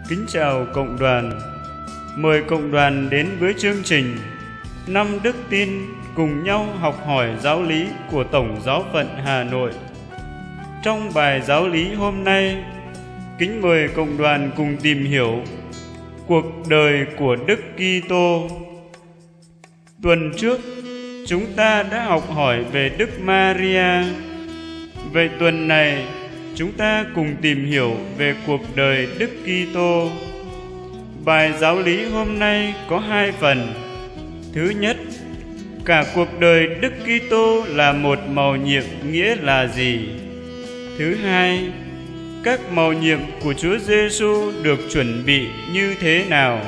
Kính chào cộng đoàn. Mời cộng đoàn đến với chương trình 5 đức tin cùng nhau học hỏi giáo lý của Tổng Giáo phận Hà Nội. Trong bài giáo lý hôm nay, kính mời cộng đoàn cùng tìm hiểu cuộc đời của Đức Kitô. Tuần trước, chúng ta đã học hỏi về Đức Maria. Vậy tuần này, chúng ta cùng tìm hiểu về cuộc đời Đức Kitô. Bài giáo lý hôm nay có 2 phần. Thứ nhất, cả cuộc đời Đức Kitô là một mầu nhiệm nghĩa là gì? Thứ hai, các mầu nhiệm của Chúa Giêsu được chuẩn bị như thế nào?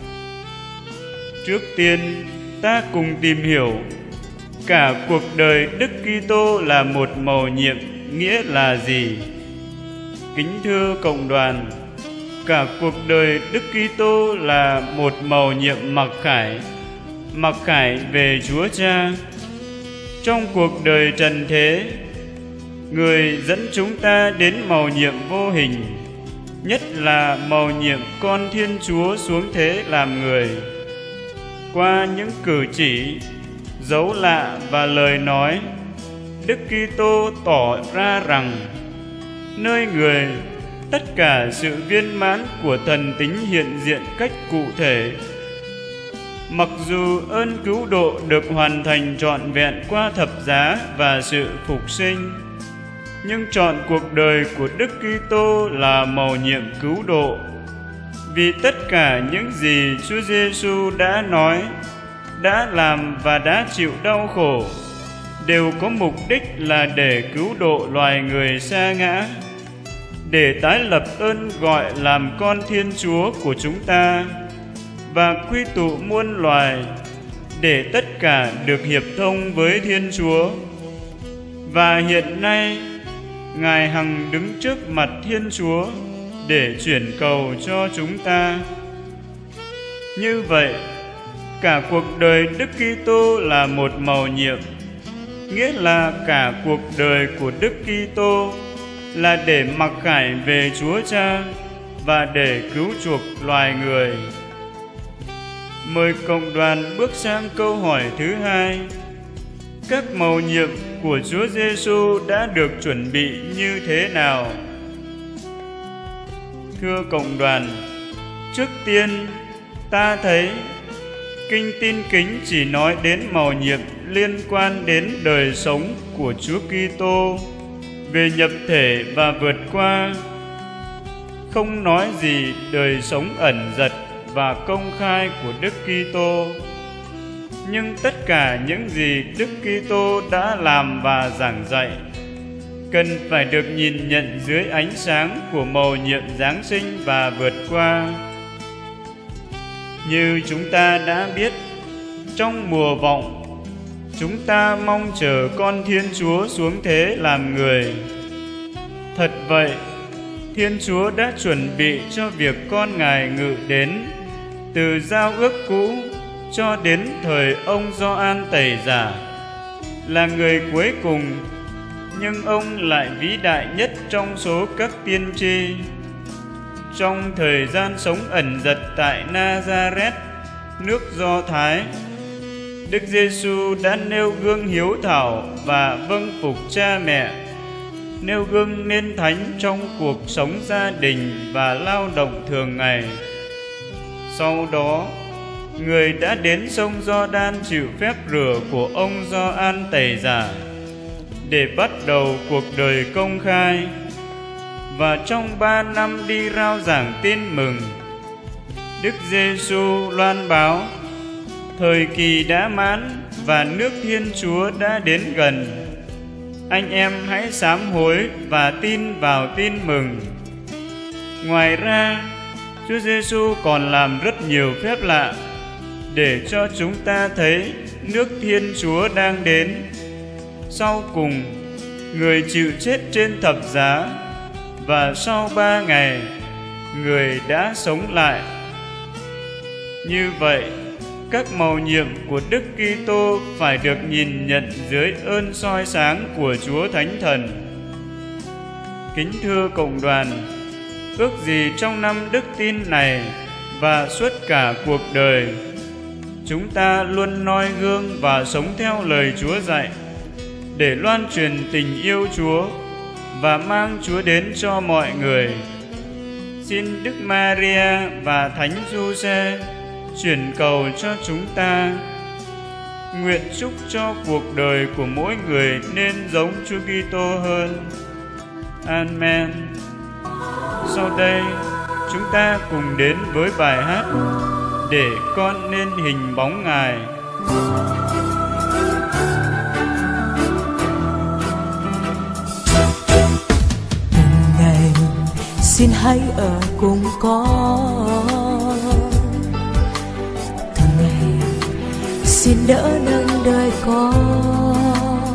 Trước tiên, ta cùng tìm hiểu cả cuộc đời Đức Kitô là một mầu nhiệm nghĩa là gì? Kính thưa cộng đoàn, cả cuộc đời Đức Kitô là một mầu nhiệm mặc khải về Chúa Cha. Trong cuộc đời trần thế, Người dẫn chúng ta đến mầu nhiệm vô hình, nhất là mầu nhiệm con Thiên Chúa xuống thế làm người. Qua những cử chỉ, dấu lạ và lời nói, Đức Kitô tỏ ra rằng nơi Người, tất cả sự viên mãn của thần tính hiện diện cách cụ thể. Mặc dù ơn cứu độ được hoàn thành trọn vẹn qua thập giá và sự phục sinh, nhưng trọn cuộc đời của Đức Kitô là mầu nhiệm cứu độ. Vì tất cả những gì Chúa Giêsu đã nói, đã làm và đã chịu đau khổ đều có mục đích là để cứu độ loài người sa ngã, để tái lập ơn gọi làm con Thiên Chúa của chúng ta và quy tụ muôn loài, để tất cả được hiệp thông với Thiên Chúa. Và hiện nay, Ngài hằng đứng trước mặt Thiên Chúa để chuyển cầu cho chúng ta. Như vậy, cả cuộc đời Đức Kitô là một mầu nhiệm, nghĩa là cả cuộc đời của Đức Kitô là để mặc khải về Chúa Cha và để cứu chuộc loài người. Mời cộng đoàn bước sang câu hỏi thứ 2. Các mầu nhiệm của Chúa Giêsu đã được chuẩn bị như thế nào? Thưa cộng đoàn, trước tiên ta thấy Kinh Tin Kính chỉ nói đến mầu nhiệm liên quan đến đời sống của Chúa Kitô về nhập thể và vượt qua, không nói gì đời sống ẩn dật và công khai của Đức Kitô. Nhưng tất cả những gì Đức Kitô đã làm và giảng dạy cần phải được nhìn nhận dưới ánh sáng của mầu nhiệm Giáng sinh và vượt qua. Như chúng ta đã biết, trong mùa vọng, chúng ta mong chờ con Thiên Chúa xuống thế làm người. Thật vậy, Thiên Chúa đã chuẩn bị cho việc con Ngài ngự đến từ giao ước cũ cho đến thời ông Gioan Tẩy Giả, là người cuối cùng, nhưng ông lại vĩ đại nhất trong số các tiên tri. Trong thời gian sống ẩn dật tại Nazareth, nước Do Thái, Đức Giêsu đã nêu gương hiếu thảo và vâng phục cha mẹ, nêu gương nên thánh trong cuộc sống gia đình và lao động thường ngày. Sau đó, Người đã đến sông Giođan chịu phép rửa của ông Gioan Tẩy Giả để bắt đầu cuộc đời công khai. Và trong 3 năm đi rao giảng tin mừng, Đức Giêsu loan báo thời kỳ đã mãn và nước Thiên Chúa đã đến gần. Anh em hãy sám hối và tin vào tin mừng. Ngoài ra, Chúa Giêsu còn làm rất nhiều phép lạ để cho chúng ta thấy nước Thiên Chúa đang đến. Sau cùng, Người chịu chết trên thập giá và sau 3 ngày, Người đã sống lại. Như vậy, các mầu nhiệm của Đức Kitô phải được nhìn nhận dưới ơn soi sáng của Chúa Thánh Thần. Kính thưa cộng đoàn, ước gì trong năm đức tin này và suốt cả cuộc đời, chúng ta luôn noi gương và sống theo lời Chúa dạy, để loan truyền tình yêu Chúa và mang Chúa đến cho mọi người. Xin Đức Maria và Thánh Giuse chuyển cầu cho chúng ta. Nguyện chúc cho cuộc đời của mỗi người nên giống Chúa Kitô hơn. Amen. Sau đây, chúng ta cùng đến với bài hát Để con nên hình bóng Ngài. Từng ngày xin hãy ở cùng con, từng ngày xin đỡ nâng đời con,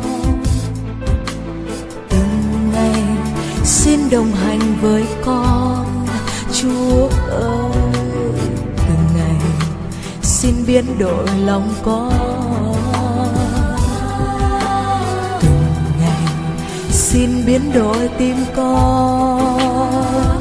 từng ngày xin đồng hành với con. Chúa ơi, từng ngày xin biến đổi lòng con, từng ngày xin biến đổi tim con,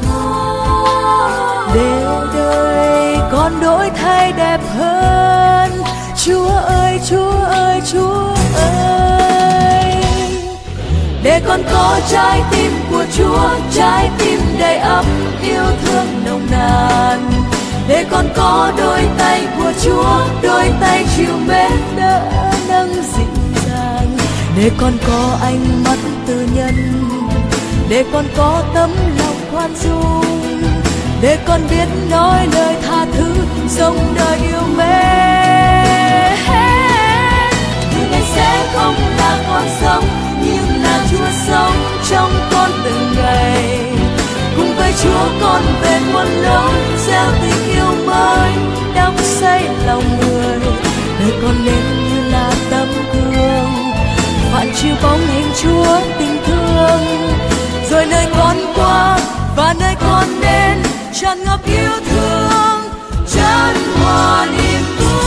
để đời con đổi thay đẹp hơn. Chúa ơi, Chúa ơi, Chúa ơi, để con có trái tim của Chúa, trái tim đầy ắp yêu thương nồng nàn. Để con có đôi tay của Chúa, đôi tay chịu mến đỡ nâng dịu dàng. Để con có ánh mắt tư nhân, để con có tấm lòng khoan dung, để con biết nói lời tha thứ, sống đời yêu mến. Người này sẽ không là con sống, nhưng là Chúa sống trong con từng ngày. Cùng với Chúa con về muôn lối, gieo tình yêu mới, đắm say lòng người. Đời con nên như là tấm gương, phản chiếu bóng hình Chúa tình thương. Rồi nơi con qua và nơi con đến, tràn ngập yêu thương, tràn hòa niềm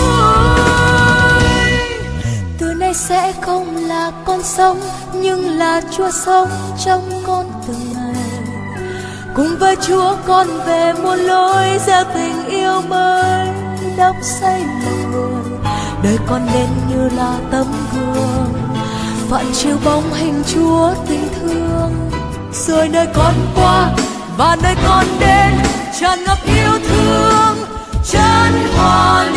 vui. Từ nay sẽ không là con sống, nhưng là Chúa sống trong con từng ngày. Cùng với Chúa con về muôn lối, gieo tình yêu mới, đắp say lòng người. Đời con nên như là tấm gương, phản chiếu bóng hình Chúa tình thương. Rồi nơi con qua và nơi con đến, tràn ngập yêu thương, tràn hòa